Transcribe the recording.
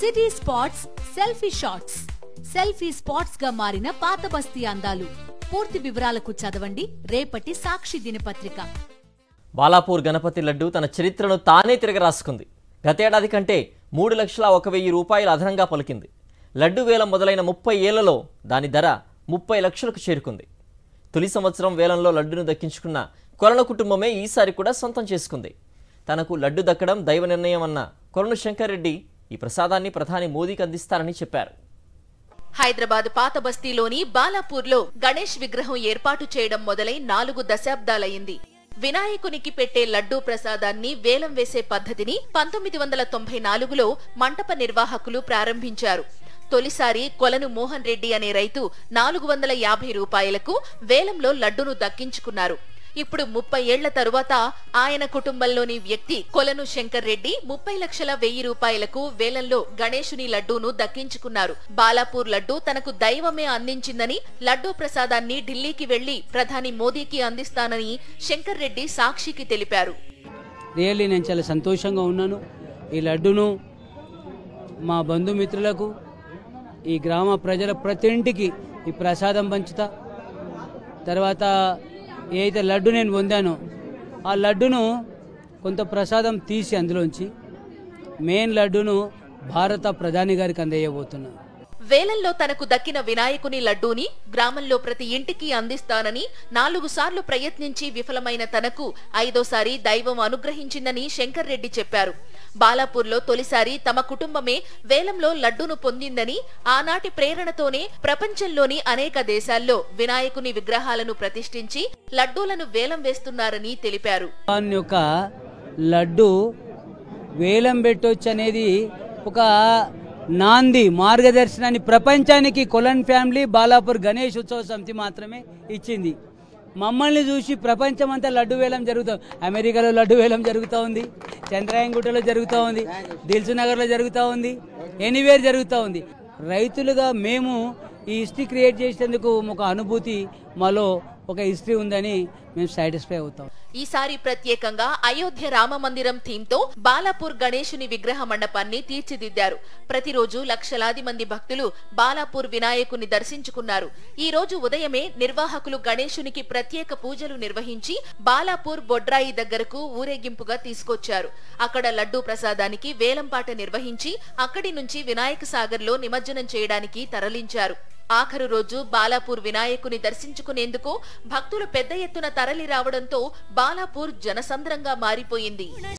City spots selfie shots. Selfie spots గా మారిన పాత బస్తీ అందాలు. పూర్తి వివరాలకు చదవండి రేపటి సాక్షి దినపత్రిక. బాలాపూర్ గణపతి లడ్డు తన చరిత్రను తానే తిరగరాసుకుంది. గతేడాది కంటే 3,01,000 రూపాయలు అదనంగా పలికింది. లడ్డు వేలం మొదలైన 30 ఏళ్లలో దాని ధర 30 లక్షలకు చేరుకుంది. తొలి సంవత్సరం వేలంలో లడ్డును దక్కించుకున్న కొలను కుటుంబమే ఈసారి కూడా సొంతం చేసుకుంది. తనకు లడ్డు దక్కడం దైవ నిర్ణయం అన్న కొలను శంకర్ రెడ్డి ఈ ప్రసాదాన్ని ప్రధాని మోదీకి అందిస్తారని చెప్పారు. హైదరాబాద్ పాత బస్తీలోని బాలాపూర్లో గణేష్ విగ్రహం ఏర్పాటు చేయడం మొదలై 4 దశాబ్దాలయ్యింది. వినాయకునికి పెట్టే లడ్డూ ప్రసాదాన్ని వేలం వేసే పద్ధతిని 1994లో మంటప నిర్వాహకులు ప్రారంభించారు. తొలిసారి కొలను మోహన్ రెడ్డి అనే రైతు 450 రూపాయలకు వేలంలో లడ్డును దక్కించుకున్నారు. ఇప్పుడు 30 ఏళ్ల తరువాత ఆయన కుటుంబంలోని వ్యక్తి కొలను శంకర్ రెడ్డి 30,01,000 రూపాయలకు వేలంలో గణేశుని లడ్డూను దక్కించుకున్నారు. బాలాపూర్ లడ్డూ తనకు దైవమే అందించిందని, లడ్డూ ప్రసాదాన్ని ఢిల్లీకి వెళ్లి ప్రధాని మోదీకి అందిస్తానని శంకర్ రెడ్డి సాక్షికి తెలిపారు. రియల్లీ నేను చాలా సంతోషంగా ఉన్నాను. ఈ లడ్డూను మా బంధుమిత్రులకు, ఈ గ్రామ ప్రజల ప్రతి ఇంటికి ఈ ప్రసాదం పంచుతా. తర్వాత ఏదైతే లడ్డు నేను పొందానో ఆ లడ్డును కొంత ప్రసాదం తీసి అందులోంచి మెయిన్ లడ్డును భారత ప్రధాని గారికి అందజేయబోతున్నాను. వేలంలో తనకు దక్కిన వినాయకుని లడ్డూని గ్రామంలో ప్రతి ఇంటికి అందిస్తానని, 4 సార్లు ప్రయత్నించి విఫలమైన తనకు 5వ సారి దైవం అనుగ్రహించిందని శంకర్ రెడ్డి చెప్పారు. బాలాపూర్లో తొలిసారి తమ కుటుంబమే వేలంలో లడ్డూను పొందిందని, ఆనాటి ప్రేరణతోనే ప్రపంచంలోని అనేక దేశాల్లో వినాయకుని విగ్రహాలను ప్రతిష్ఠించి లడ్డూలను వేలం వేస్తున్నారని తెలిపారు. ఒక లడ్డు వేలం పెట్టొచ్చు అనేది ఒక నాంది, మార్గదర్శనాన్ని ప్రపంచానికి కొలన్ ఫ్యామిలీ బాలాపూర్ గణేష్ ఉత్సవ సమితి మాత్రమే ఇచ్చింది. మమ్మల్ని చూసి ప్రపంచమంతా లడ్డు వేలం జరుగుతూ, అమెరికాలో లడ్డు వేలం జరుగుతూ ఉంది, చంద్రాయంగుట్టలో జరుగుతూ ఉంది, దిల్సునగర్లో జరుగుతూ ఉంది, ఎనీవేర్ జరుగుతూ ఉంది. రైతులుగా మేము ఈ హిస్టరీ క్రియేట్ చేసేందుకు ఒక అనుభూతి, మాలో ఒక హిస్టరీ ఉందని మేము సాటిస్ఫై అవుతాం. ఈసారి ప్రత్యేకంగా అయోధ్య రామ మందిరం థీమ్ తో బాలాపూర్ గణేశుని విగ్రహ మండపాన్ని తీర్చిదిద్దారు. ప్రతిరోజు లక్షలాది మంది భక్తులు బాలాపూర్ వినాయకుని దర్శించుకున్నారు. ఈ రోజు ఉదయమే నిర్వాహకులు గణేశునికి ప్రత్యేక పూజలు నిర్వహించి బాలాపూర్ బొడ్రాయి దగ్గరకు ఊరేగింపుగా తీసుకొచ్చారు. అక్కడ లడ్డూ ప్రసాదానికి వేలంపాట నిర్వహించి అక్కడి నుంచి వినాయక సాగర్ లో నిమజ్జనం చేయడానికి తరలించారు. ఆఖరు రోజు బాలాపూర్ వినాయకుని దర్శించుకునేందుకు భక్తులు పెద్ద ఎత్తున తరలి రావడంతో బాలాపూర్ జనసంద్రంగా మారిపోయింది.